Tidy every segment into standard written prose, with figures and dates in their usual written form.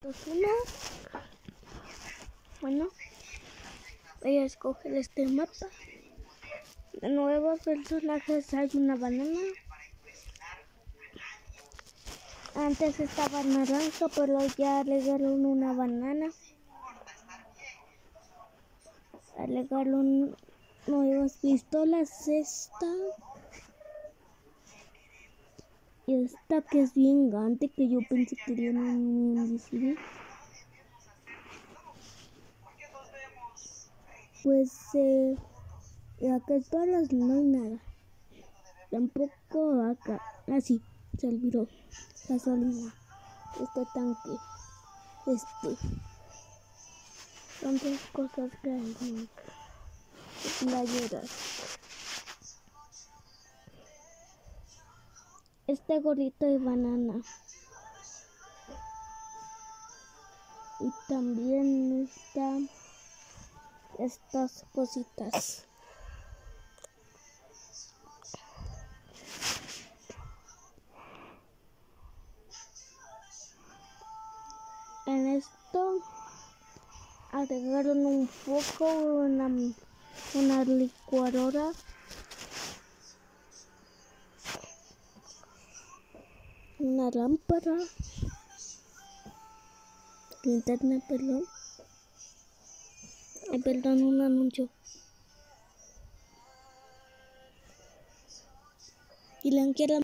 uno. Bueno, voy a escoger este mapa. De nuevos personajes hay una banana. Antes estaba naranja, pero ya agregaron una banana. Agregaron nuevas pistolas. Y esta que es bien grande, que yo pensé que era un invisible. Pues acá en todas no hay nada. Tampoco acá. Así, se olvidó. Gasolina. Este tanque. Son dos cosas que hay nunca. Playeras. Este gorrito de banana. Y también están estas cositas. En esto agregaron un foco, una licuadora, una lámpara, linterna, perdón, un anuncio. Y la quiero.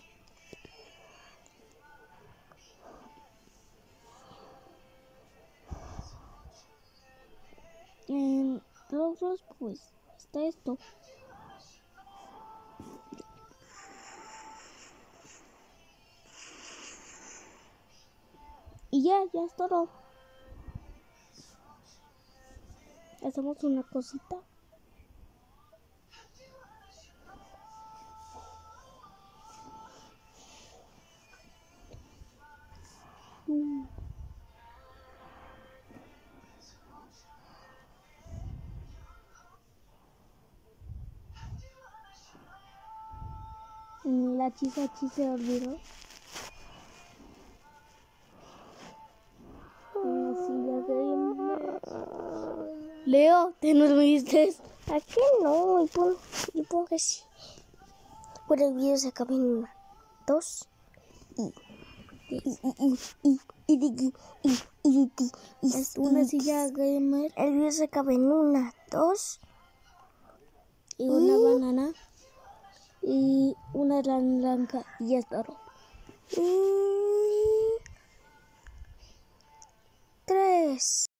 En Roblox pues está esto. Y ya es todo. Hacemos una cosita. La chica se olvidó. Leo, ¿te nos viste? Aquí no, y pongo que sí. Por el video se acaba en 1, 2 Es una silla gamer. El video se acaba en 1, 2 y una banana y una naranja y es todo. 3.